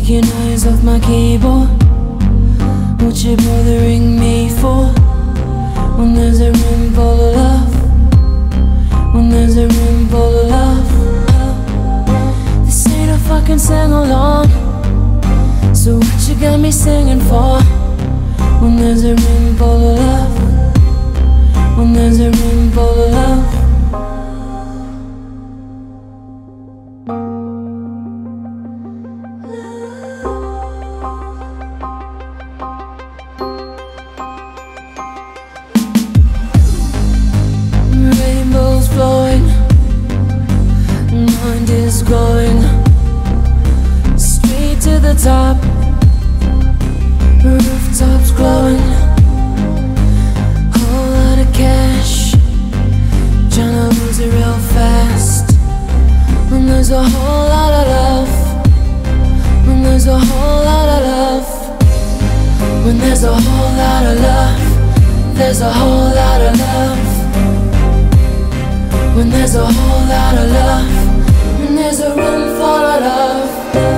your eyes off my keyboard. What you bothering me for? When there's a room full of love, when there's a room full of love. This ain't a fucking sing-along, so what you got me singing for? When there's a room full of love, when there's a room full of love. Rainbows flowing, mind is going straight to the top. Rooftops glowing, whole lot of cash, tryna lose it real fast. When there's a whole lot of love, when there's a whole lot of love, when there's a whole lot of love, there's a whole lot of love. When there's a whole lot of love, and there's a room full of love.